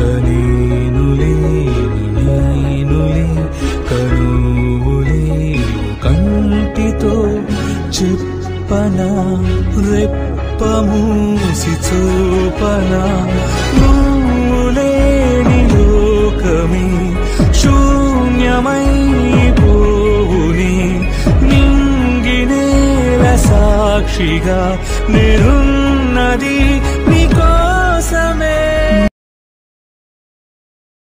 కనేనులే నేనులే కనువులే కంటితో చెప్పనా రెప్పమూసి చూపనా నువ్వులేని లోకమే శూన్యమైపోవునే నింగినేల సాక్షిగా నేనున్నది